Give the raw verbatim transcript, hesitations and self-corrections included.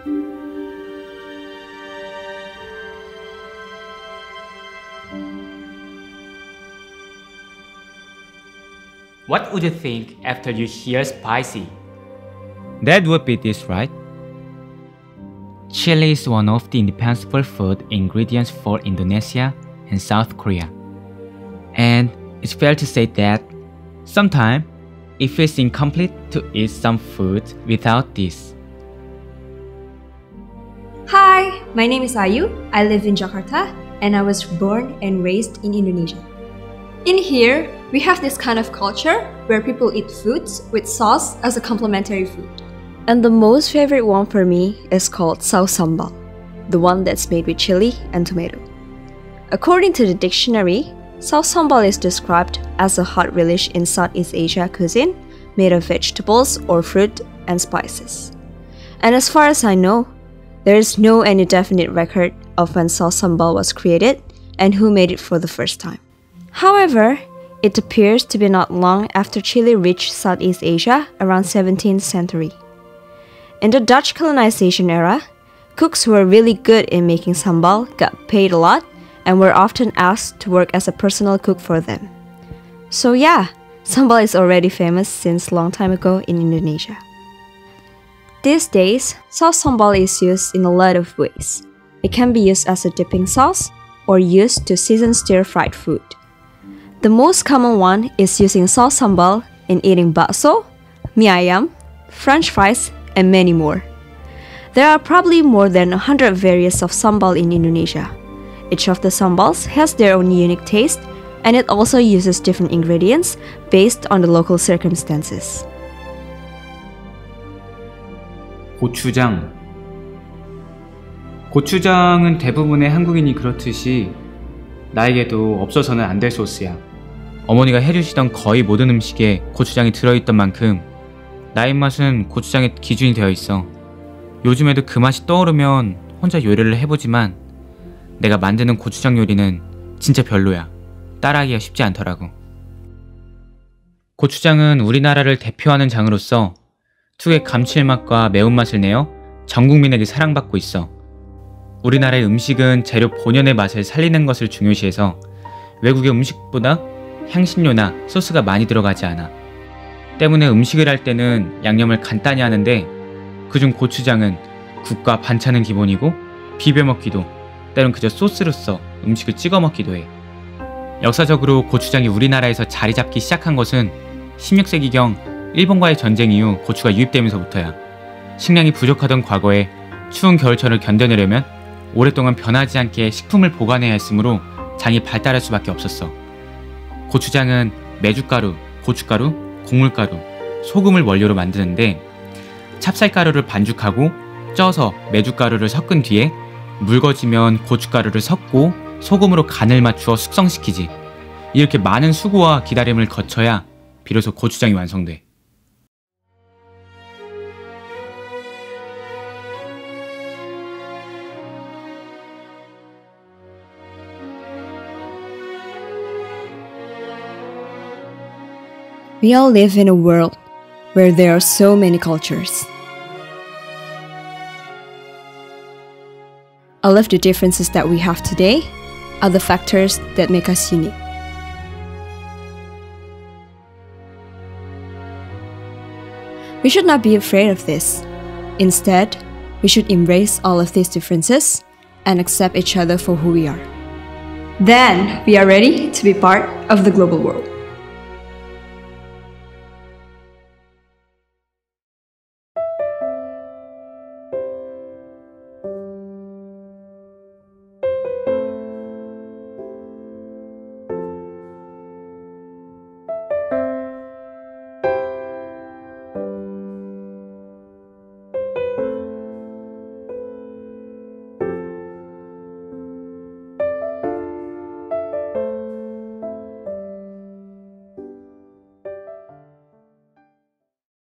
What would you think after you hear spicy? That would be this, right? Chili is one of the indispensable food ingredients for Indonesia and South Korea. And it's fair to say that sometimes it feels incomplete to eat some food without this. Hi, my name is Ayu. I live in Jakarta and I was born and raised in Indonesia. In here, we have this kind of culture where people eat foods with sauce as a complementary food. And the most favorite one for me is called saus sambal, the one that's made with chili and tomato. According to the dictionary, saus sambal is described as a hot relish in Southeast Asia cuisine made of vegetables or fruit and spices. And as far as I know, there is no any definite record of when saus sambal was created and who made it for the first time. However, it appears to be not long after Chile reached Southeast Asia around seventeenth century. In the Dutch colonization era, cooks who were really good in making sambal got paid a lot and were often asked to work as a personal cook for them. So yeah, sambal is already famous since long time ago in Indonesia. These days, saus sambal is used in a lot of ways. It can be used as a dipping sauce or used to season stir-fried food. The most common one is using saus sambal in eating bakso, mie ayam, French fries, and many more. There are probably more than one hundred varieties of sambal in Indonesia. Each of the sambals has their own unique taste, and it also uses different ingredients based on the local circumstances. 고추장. 고추장은 대부분의 한국인이 그렇듯이 나에게도 없어서는 안 될 소스야. 어머니가 해주시던 거의 모든 음식에 고추장이 들어있던 만큼 나의 입맛은 고추장에 기준이 되어 있어. 요즘에도 그 맛이 떠오르면 혼자 요리를 해보지만 내가 만드는 고추장 요리는 진짜 별로야. 따라하기가 쉽지 않더라고. 고추장은 우리나라를 대표하는 장으로서 특유의 감칠맛과 매운맛을 내어 전 국민에게 사랑받고 있어. 우리나라의 음식은 재료 본연의 맛을 살리는 것을 중요시해서 외국의 음식보다 향신료나 소스가 많이 들어가지 않아. 때문에 음식을 할 때는 양념을 간단히 하는데 그중 고추장은 국과 반찬은 기본이고 비벼 먹기도, 때론 그저 소스로서 음식을 찍어 먹기도 해. 역사적으로 고추장이 우리나라에서 자리 잡기 시작한 것은 십육 세기경 일본과의 전쟁 이후 고추가 유입되면서부터야. 식량이 부족하던 과거에 추운 겨울철을 견뎌내려면 오랫동안 변하지 않게 식품을 보관해야 했으므로 장이 발달할 수밖에 없었어. 고추장은 메주가루, 고춧가루, 곡물가루, 소금을 원료로 만드는데 찹쌀가루를 반죽하고 쪄서 메주가루를 섞은 뒤에 묽어지면 고춧가루를 섞고 소금으로 간을 맞추어 숙성시키지. 이렇게 많은 수고와 기다림을 거쳐야 비로소 고추장이 완성돼. We all live in a world where there are so many cultures. All of the differences that we have today are the factors that make us unique. We should not be afraid of this. Instead, we should embrace all of these differences and accept each other for who we are. Then, we are ready to be part of the global world.